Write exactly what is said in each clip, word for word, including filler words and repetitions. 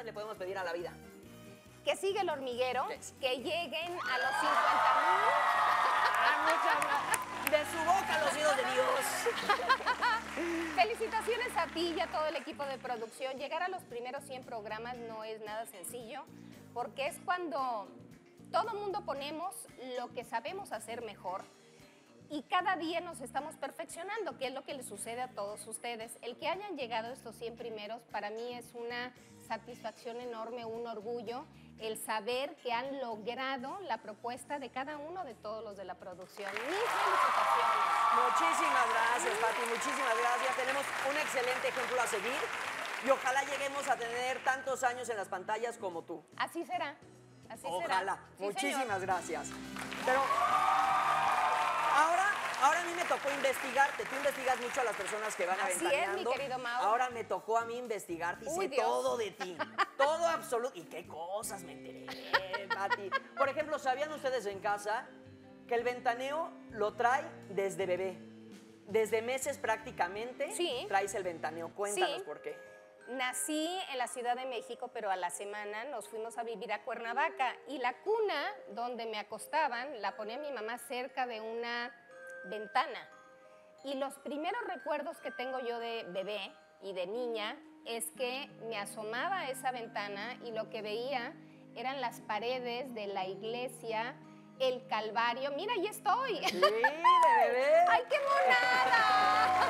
más le podemos pedir a la vida? Que siga el hormiguero, Que sí. que lleguen a los cincuenta mil. Ah, muchas gracias. De su boca los hijos de Dios. Felicitaciones a ti y a todo el equipo de producción. Llegar a los primeros cien programas no es nada sencillo, porque es cuando todo mundo ponemos lo que sabemos hacer mejor y cada día nos estamos perfeccionando, que es lo que les sucede a todos ustedes. El que hayan llegado a estos cien primeros para mí es una satisfacción enorme, un orgullo, el saber que han logrado la propuesta de cada uno de todos los de la producción. Mis felicitaciones. Muchísimas gracias, Pati, muchísimas gracias. Tenemos un excelente ejemplo a seguir y ojalá lleguemos a tener tantos años en las pantallas como tú. Así será, así será. Ojalá. Sí, Muchísimas señor. gracias. Pero ahora, ahora a mí me tocó investigarte. Tú investigas mucho a las personas que van Así es, aventaneando. mi querido Mau. Ahora me tocó a mí investigarte y Uy, sé Dios. todo de ti. Todo absoluto. ¿Y qué cosas me enteré, Pati? Por ejemplo, ¿sabían ustedes en casa que el ventaneo lo trae desde bebé? Desde meses prácticamente Sí. traes el ventaneo. Cuéntanos Sí. por qué. Nací en la Ciudad de México, pero a la semana nos fuimos a vivir a Cuernavaca y la cuna donde me acostaban la ponía mi mamá cerca de una ventana. Y los primeros recuerdos que tengo yo de bebé y de niña es que me asomaba a esa ventana y lo que veía eran las paredes de la iglesia, el Calvario. Mira, ahí estoy. Sí, de bebé. ¡Ay, qué monada!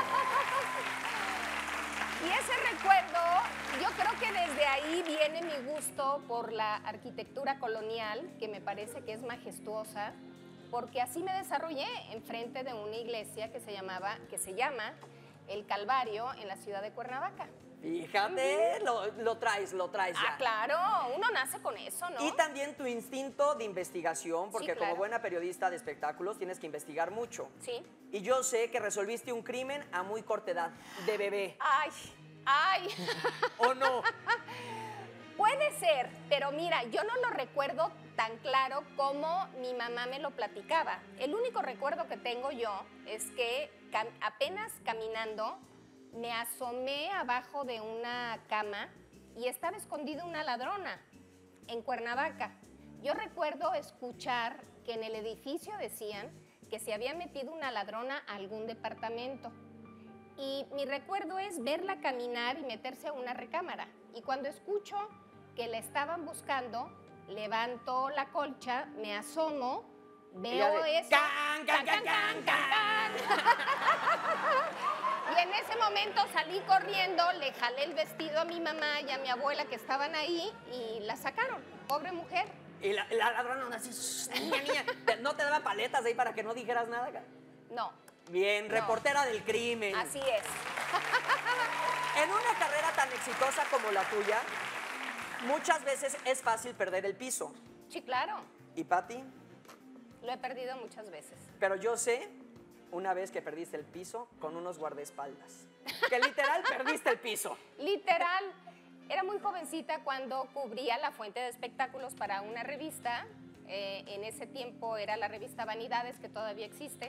Y ese recuerdo, yo creo que desde ahí viene mi gusto por la arquitectura colonial, que me parece que es majestuosa, porque así me desarrollé enfrente de una iglesia que se llamaba, que se llama El Calvario en la ciudad de Cuernavaca. Fíjate, lo, lo traes, lo traes ya. Ah, claro, uno nace con eso, ¿no? Y también tu instinto de investigación, porque Sí, claro. como buena periodista de espectáculos tienes que investigar mucho. Sí. Y yo sé que resolviste un crimen a muy corta edad, de bebé. Ay, ay. ¿O no? Puede ser, pero mira, yo no lo recuerdo tan claro como mi mamá me lo platicaba. El único recuerdo que tengo yo es que cam- apenas caminando me asomé abajo de una cama y estaba escondida una ladrona en Cuernavaca. Yo recuerdo escuchar que en el edificio decían que se había metido una ladrona a algún departamento. Y mi recuerdo es verla caminar y meterse a una recámara. Y cuando escucho que la estaban buscando, levanto la colcha, me asomo, veo de, eso. ¡can, can, can, can, can! Y en ese momento salí corriendo, le jalé el vestido a mi mamá y a mi abuela que estaban ahí y la sacaron. Pobre mujer. Y la, la ladrona así, "Shh, niña, niña, ¿te- ¿no te daba paletas ahí para que no dijeras nada? No, Bien, No. reportera del crimen. así es. En una carrera tan exitosa como la tuya, muchas veces es fácil perder el piso. Sí, claro. ¿Y Pati? Lo he perdido muchas veces. Pero yo sé una vez que perdiste el piso con unos guardaespaldas. Que literal perdiste el piso. Literal, era muy jovencita cuando cubría la fuente de espectáculos para una revista. Eh, en ese tiempo era la revista Vanidades, que todavía existe.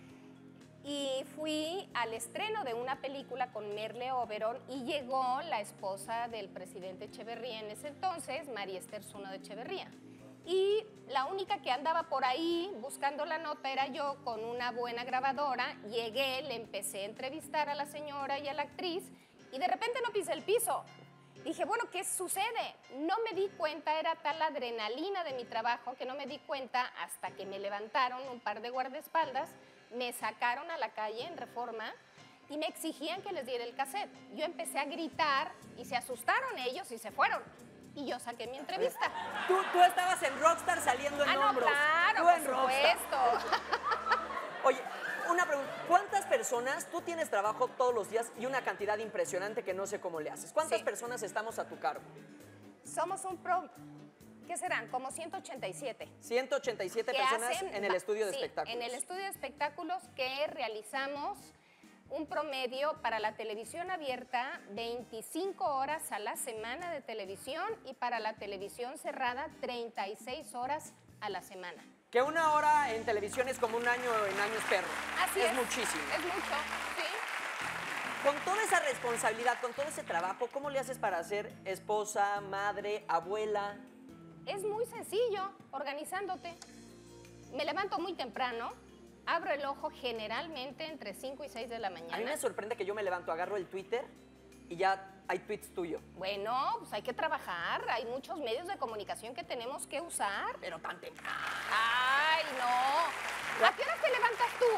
Y fui al estreno de una película con Merle Oberon y llegó la esposa del presidente Echeverría en ese entonces, María Esther Zuno de Echeverría. Y la única que andaba por ahí buscando la nota era yo con una buena grabadora. Llegué, le empecé a entrevistar a la señora y a la actriz y de repente no pisé el piso. Dije, bueno, ¿qué sucede? No me di cuenta, era tal la adrenalina de mi trabajo que no me di cuenta hasta que me levantaron un par de guardaespaldas, me sacaron a la calle en Reforma y me exigían que les diera el cassette. Yo empecé a gritar y se asustaron ellos y se fueron. Y yo saqué mi entrevista. Tú, tú estabas en Rockstar saliendo en Ah, no, hombros. claro, Tú por en Rockstar. supuesto. Oye, una pregunta. ¿Cuántas personas, tú tienes trabajo todos los días y una cantidad impresionante que no sé cómo le haces? ¿Cuántas Sí. personas estamos a tu cargo? Somos un pro... ¿Qué serán? Como ciento ochenta y siete. ciento ochenta y siete que personas hacen- en el estudio de sí, espectáculos. en el estudio de espectáculos que realizamos un promedio para la televisión abierta, veinticinco horas a la semana de televisión y para la televisión cerrada, treinta y seis horas a la semana. Que una hora en televisión es como un año en años perro. Así es. es. muchísimo. Es mucho, sí. Con toda esa responsabilidad, con todo ese trabajo, ¿cómo le haces para ser esposa, madre, abuela? Es muy sencillo, organizándote. Me levanto muy temprano, abro el ojo generalmente entre cinco y seis de la mañana. A mí me sorprende que yo me levanto, agarro el Twitter y ya hay tweets tuyos. Bueno, pues hay que trabajar, hay muchos medios de comunicación que tenemos que usar. Pero tan temprano. ¡Ay, no! ¿A qué hora te levantas tú?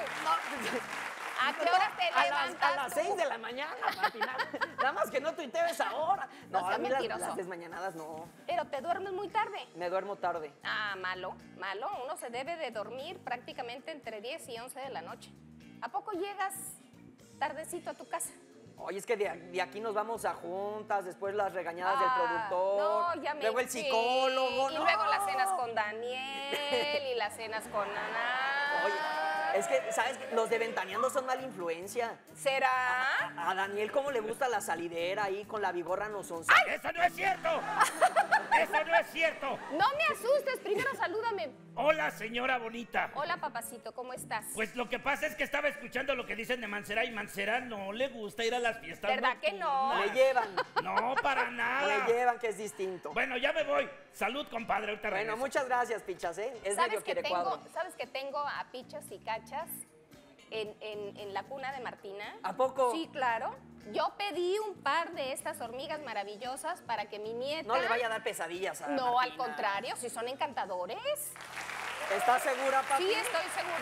¿A qué hora te a levantas las, a las tú? seis de la mañana, Pati, nada, nada más que no tuiteo esa hora. No, No a seas mí las, mentiroso. las desmañanadas no. Pero te duermes muy tarde. Me duermo tarde. Ah, malo, malo. Uno se debe de dormir prácticamente entre diez y once de la noche. ¿A poco llegas tardecito a tu casa? Oye, es que de, de aquí nos vamos a juntas, después las regañadas Ah, del productor, no, ya me luego el sí, psicólogo. Y no. luego las cenas con Daniel y las cenas con Ana. Oye, es que, ¿sabes? Los de Ventaneando son mala influencia. ¿Será? A, a Daniel, ¿cómo le gusta la salidera ahí con la vigorra no son? ¡Eso no es cierto! ¡Eso no es cierto! No me asustes, primero salúdame. Hola, señora bonita. Hola, papacito, ¿cómo estás? Pues lo que pasa es que estaba escuchando lo que dicen de Mancera y Mancera no le gusta ir a las fiestas. ¿Verdad que no? nocturnas. Le llevan, No, para nada. le llevan, que es distinto. Bueno, ya me voy. Salud, compadre. Ahorita Bueno, regreso. muchas gracias, Pichas, ¿eh? Es ¿Sabes medio que, quiere tengo, cuadro. ¿Sabes que tengo a Pichas y Cachas en, en- en la cuna de Martina? ¿A poco? Sí, claro. Yo pedí un par de estas hormigas maravillosas para que mi nieta... No le vaya a dar pesadillas a No, al Martina. contrario, si son encantadores. ¿Estás segura, papi? Sí, estoy segura.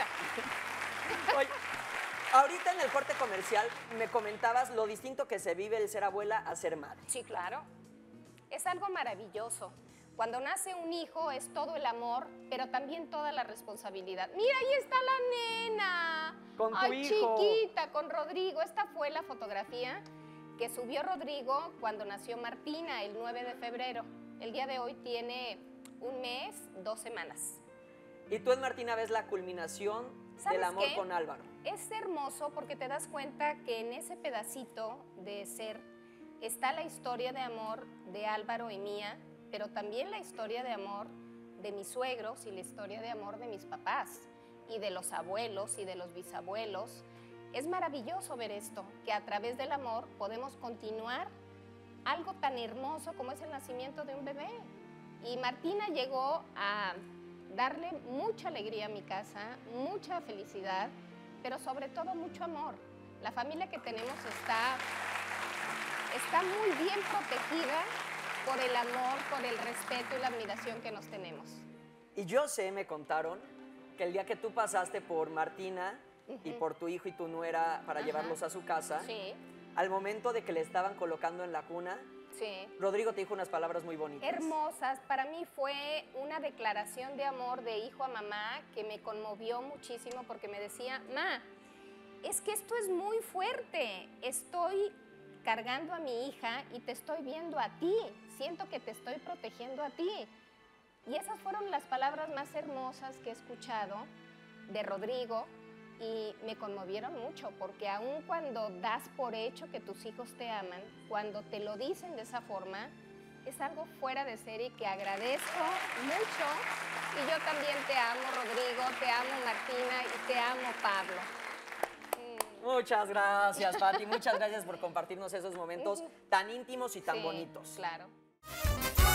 Oye, ahorita en el corte comercial me comentabas lo distinto que se vive el ser abuela a ser madre. Sí, claro. Es algo maravilloso. Cuando nace un hijo es todo el amor, pero también toda la responsabilidad. Mira, ahí está la nena. Con tu Ay, hijo. chiquita, con Rodrigo. Esta fue la fotografía que subió Rodrigo cuando nació Martina, el nueve de febrero. El día de hoy tiene un mes, dos semanas. Y tú en Martina ves la culminación ¿Sabes del amor qué? con Álvaro. Es hermoso porque te das cuenta que en ese pedacito de ser está la historia de amor de Álvaro y mía, pero también la historia de amor de mis suegros y la historia de amor de mis papás y de los abuelos y de los bisabuelos. Es maravilloso ver esto, que a través del amor podemos continuar algo tan hermoso como es el nacimiento de un bebé. Y Martina llegó a darle mucha alegría a mi casa, mucha felicidad, pero sobre todo mucho amor. La familia que tenemos está, está muy bien protegida por el amor, por el respeto y la admiración que nos tenemos. Y yo sé, me contaron, que el día que tú pasaste por Martina y por tu hijo y tu nuera para Ajá. llevarlos a su casa, Sí, al momento de que le estaban colocando en la cuna, sí. Rodrigo te dijo unas palabras muy bonitas. Hermosas. Para mí fue una declaración de amor de hijo a mamá que me conmovió muchísimo porque me decía, ma, es que esto es muy fuerte. Estoy cargando a mi hija y te estoy viendo a ti. Siento que te estoy protegiendo a ti. Y esas fueron las palabras más hermosas que he escuchado de Rodrigo y me conmovieron mucho porque aun cuando das por hecho que tus hijos te aman, cuando te lo dicen de esa forma, es algo fuera de serie que agradezco mucho. Y yo también te amo, Rodrigo, te amo, Martina, y te amo, Pablo. Muchas gracias, Pati. Muchas gracias por compartirnos esos momentos tan íntimos y tan Sí, bonitos. Claro.